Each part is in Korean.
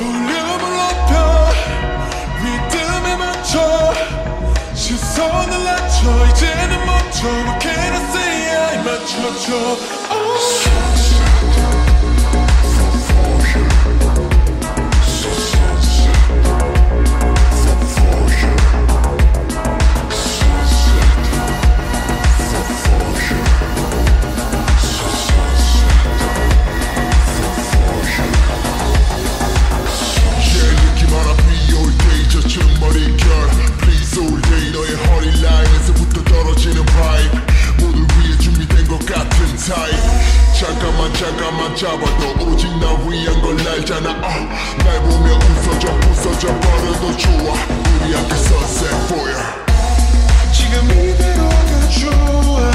볼륨을 높여 리듬에 맞춰 시선을 낮춰 이제는 멈춰 What can I say I 맞춰줘 잠깐만 잡아도 오직 나 위한 걸 알잖아 날 보며 웃어져 버려도 좋아 우리 함께 sunset 보여 지금 이대로가 좋아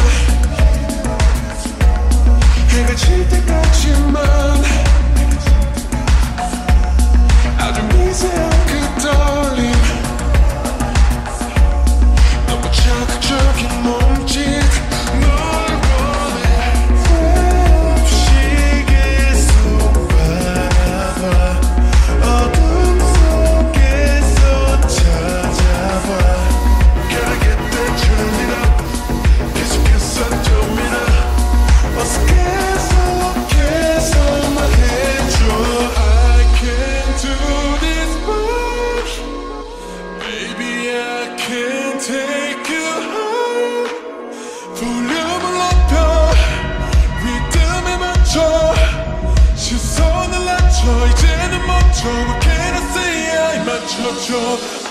해가 질 때까지만 아주 미세한 그 떨림 너무 자극적인 몸짓 볼륨을 높여 리듬에 맞춰 시선을 낮춰 이제는 멈춰 What can I say I 맞춰줘